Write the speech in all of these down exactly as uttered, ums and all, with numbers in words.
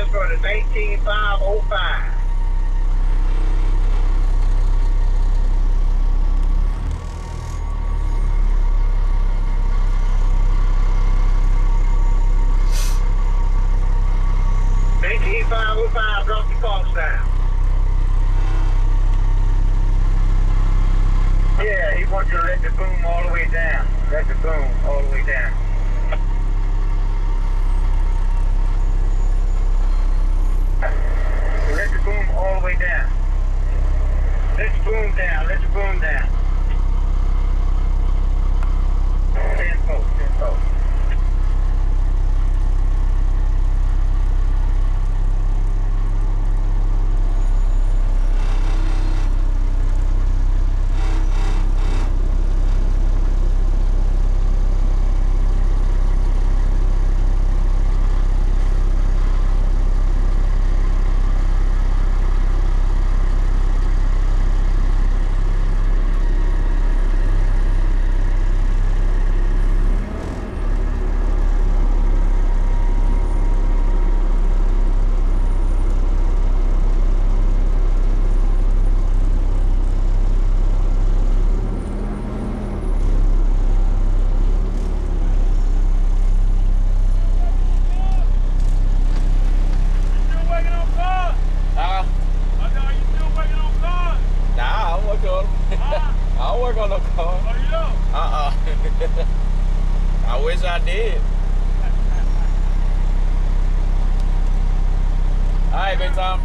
for the nineteen five oh five. nineteen five oh five, drop the cost down. Yeah, he wants you to let the boom all the way down. Let the boom all the way down. Let the boom all the way down. Let the boom down. Let the boom down. ten four, ten four. I wish I did. All right, big Tom.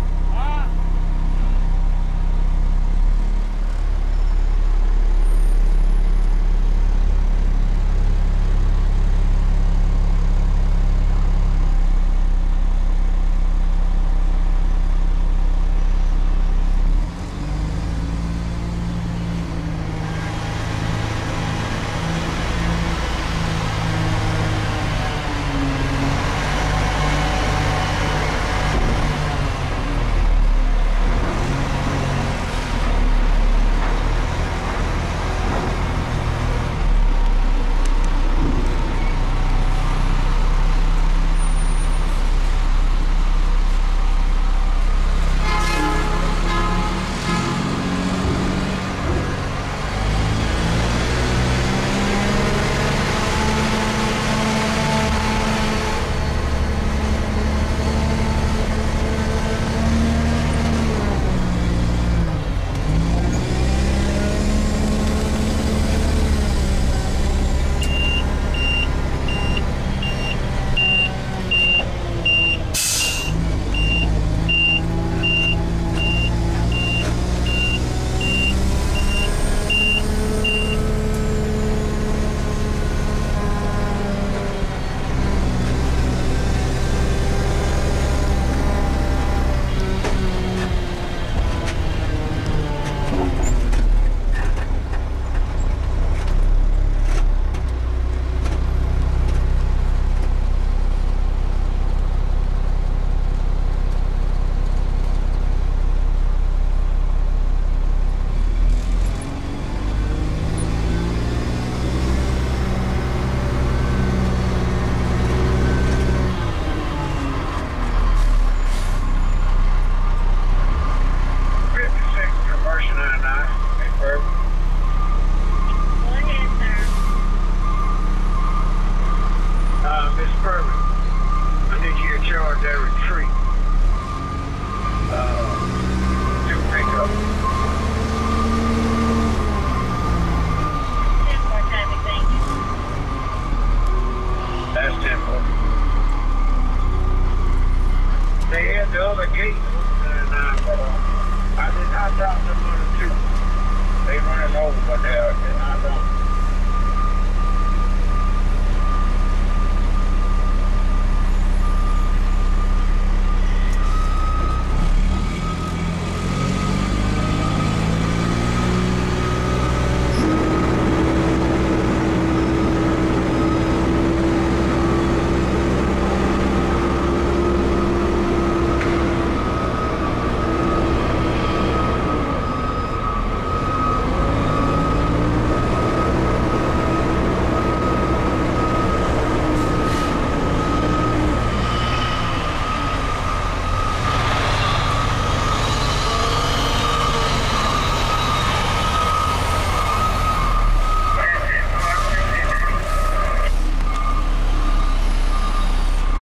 They had the other gate, and uh, I did not drop them on the two. They running over, but they're not wrong.